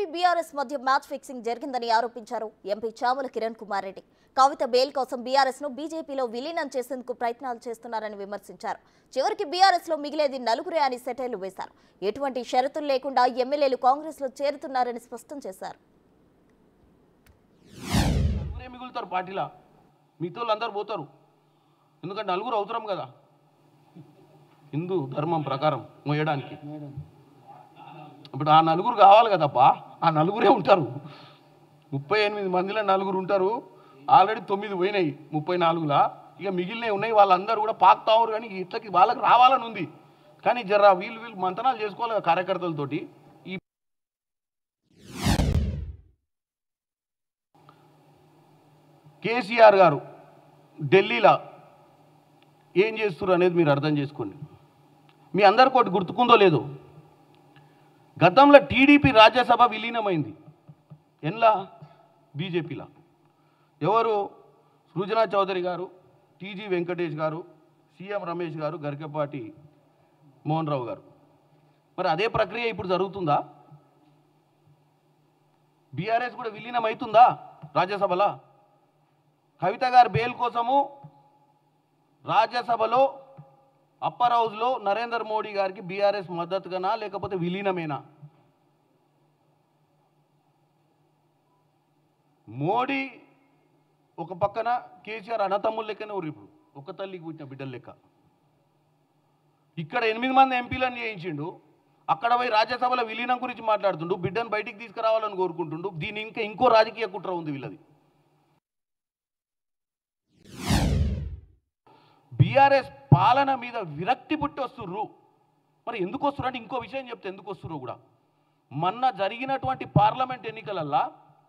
BRS మధ్య match fixing జరిగిందని ఆరోపించారు ఎంపీ చామల కిరణ్ కుమార్ రెడ్డి. కవిత బెయిల్ కోసం బీఆర్ఎస్ ను బీజేపీలో విలీనం చేసేందుకు ప్రయత్నాలు చేస్తున్నారని విమర్శించారు. చివరికి బీఆర్ఎస్ లో మిగిలేది నలుగురే అని సెటైర్లు వేశారు. ఎటువంటి షరతులు లేకుండా ఎమ్మెల్యేలు కాంగ్రెస్ లో చేరుతున్నారని స్పష్టం చేశారు. మిగులుతారు పార్టీలా మిగతా అందరూ పోతారు, ఎందుకంటే నలుగురు అవసరం కదా హిందూ ధర్మం ప్రకారం మోయడానికి. ఇప్పుడు ఆ నలుగురు కావాలి కదప్పా, ఆ నలుగురే ఉంటారు. 38 మందిలో నలుగురు ఉంటారు. ఆల్రెడీ 9 పోయినాయి 34లా, ఇక మిగిలినవి ఉన్నాయి. వాళ్ళందరూ కూడా పాకుతారు, కానీ ఇట్లకి వాళ్ళకి రావాలని ఉంది. కానీ జర వీళ్ళు మంతనాలు చేసుకోవాలి కార్యకర్తలతోటి. ఈ కేసీఆర్ గారు ఢిల్లీలో ఏం చేస్తున్నారు అనేది మీరు అర్థం చేసుకోండి. మీ అందరికీ ఒకటి గుర్తుకుందో లేదో, గతంలో టీడీపీ రాజ్యసభ విలీనమైంది. ఎన్లా? బీజేపీలా. ఎవరు? సృజనా చౌదరి గారు, టీజీ వెంకటేష్ గారు, సీఎం రమేష్ గారు, గరికపాటి మోహన్ రావు గారు. మరి అదే ప్రక్రియ ఇప్పుడు జరుగుతుందా? బీఆర్ఎస్ కూడా విలీనం అవుతుందా రాజ్యసభలో? కవిత గారి బెయిల్ కోసము రాజ్యసభలో అప్పర్ హౌస్లో నరేంద్ర మోడీ గారికి బీఆర్ఎస్ మద్దతుగానా లేకపోతే విలీనమేనా? మోడీ ఒక పక్కన, కేసీఆర్ అన్నతమ్ముల లెక్కనే ఊరు. ఇప్పుడు ఒక తల్లికి పుట్టిన బిడ్డల లెక్క. ఇక్కడ 8 మంది ఎంపీలను చేయించిండు, అక్కడ పోయి రాజ్యసభలో విలీనం గురించి మాట్లాడుతుండు, బిడ్డను బయటికి తీసుకురావాలని కోరుకుంటుండు. దీని ఇంకో రాజకీయ కుట్ర ఉంది వీళ్ళది. బీఆర్ఎస్ పాలన మీద విరక్తి పుట్టి వస్తుర్రు. మరి ఎందుకు వస్తున్నారు అంటే ఇంకో విషయం చెప్తే ఎందుకు వస్తుర్రు కూడా. మొన్న జరిగినటువంటి పార్లమెంట్ ఎన్నికలల్లా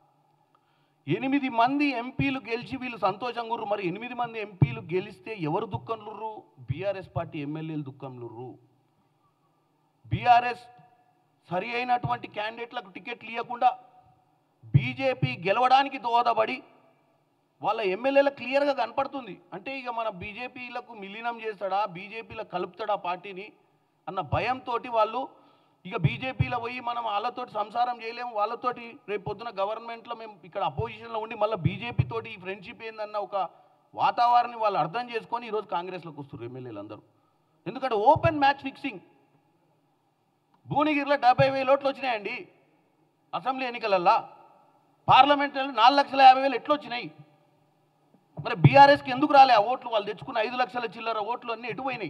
8 మంది ఎంపీలు గెలిచి వీళ్ళు సంతోషంగా ఉర్రు. మరి 8 మంది ఎంపీలు గెలిస్తే ఎవరు దుఃఖంలుర్రు? బీఆర్ఎస్ పార్టీ ఎమ్మెల్యేలు దుఃఖంలుర్రు. బీఆర్ఎస్ సరి అయినటువంటి క్యాండిడేట్లకు టికెట్లు ఇవ్వకుండా బీజేపీ గెలవడానికి దోహదపడి వాళ్ళ ఎమ్మెల్యేలకు క్లియర్గా కనపడుతుంది. అంటే ఇక మన బీజేపీలకు విలీనం చేస్తాడా, బీజేపీలో కలుపుతాడా పార్టీని అన్న భయంతో వాళ్ళు ఇక బీజేపీలో పోయి మనం వాళ్ళతోటి సంసారం చేయలేము, వాళ్ళతోటి రేపు పొద్దున గవర్నమెంట్లో మేము ఇక్కడ అపోజిషన్లో ఉండి మళ్ళీ బీజేపీతోటి ఈ ఫ్రెండ్షిప్ ఏందన్న ఒక వాతావరణాన్ని వాళ్ళు అర్థం చేసుకొని ఈరోజు కాంగ్రెస్లోకి వస్తారు ఎమ్మెల్యేలు అందరూ. ఎందుకంటే ఓపెన్ మ్యాచ్ ఫిక్సింగ్. భువనగిరిలో 70,000 ఓట్లు వచ్చినాయండి అసెంబ్లీ ఎన్నికలల్లా. పార్లమెంట్లో 4,50,000 ఎట్లు వచ్చినాయి? మరి బీఆర్ఎస్కి ఎందుకు రాలే ఆ ఓట్లు? వాళ్ళు తెచ్చుకున్న 5 లక్షల చిల్లర ఓట్లు అన్నీ ఎటుపోయినాయి?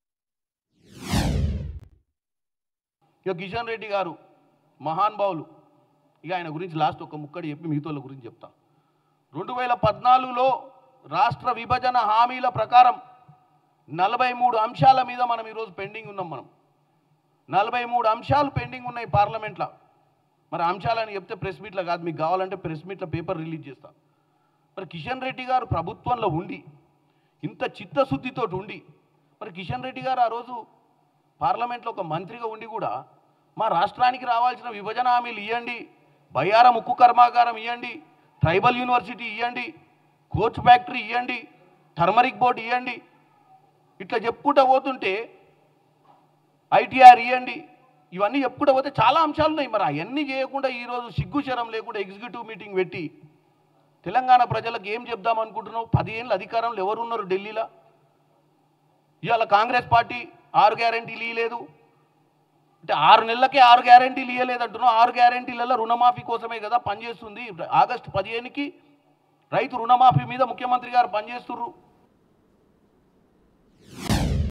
ఇక కిషన్ రెడ్డి గారు మహానుభావులు, ఇక ఆయన గురించి లాస్ట్ ఒక ముక్కడి చెప్పి మిగతాల గురించి చెప్తా. 2014లో రాష్ట్ర విభజన హామీల ప్రకారం 43 అంశాల మీద మనం ఈరోజు పెండింగ్ ఉన్నాం. మనం 43 అంశాలు పెండింగ్ ఉన్నాయి పార్లమెంట్లో. మరి అంశాలని చెప్తే ప్రెస్ మీట్లో కాదు, మీకు కావాలంటే ప్రెస్ మీట్లో పేపర్ రిలీజ్ చేస్తా. మరి కిషన్ రెడ్డి గారు ప్రభుత్వంలో ఉండి ఇంత చిత్తశుద్ధితో ఉండి, మరి కిషన్ రెడ్డి గారు ఆ రోజు పార్లమెంట్లో ఒక మంత్రిగా ఉండి కూడా మా రాష్ట్రానికి రావాల్సిన విభజన హామీలు ఇవ్వండి, బయ్యారం ఉక్కు కర్మాగారం ఇవ్వండి, ట్రైబల్ యూనివర్సిటీ ఇవ్వండి, కోచ్ ఫ్యాక్టరీ ఇవ్వండి, టర్మరిక్ బోర్డు ఇవ్వండి, ఇట్లా చెప్పుకుంటూ పోతుంటే ఐటీఆర్ ఇవ్వండి, ఇవన్నీ చెప్పుకుంటూ పోతే చాలా అంశాలు ఉన్నాయి. మరి అవన్నీ చేయకుండా ఈరోజు సిగ్గుశరం లేకుండా ఎగ్జిక్యూటివ్ మీటింగ్ పెట్టి తెలంగాణ ప్రజలకు ఏం చెప్దాం అనుకుంటున్నావు? 10 ఏళ్ళ అధికారంలో ఎవరున్నారు ఢిల్లీలో? ఇవాళ కాంగ్రెస్ పార్టీ 6 గ్యారెంటీలు ఇవ్వలేదు అంటే 6 నెలలకే 6 గ్యారెంటీలు ఇవ్వలేదు అంటున్నావు. 6 గ్యారెంటీలలో రుణమాఫీ కోసమే కదా పనిచేస్తుంది. ఆగస్టు 15కి రైతు రుణమాఫీ మీద ముఖ్యమంత్రి గారు పనిచేస్తున్నారు.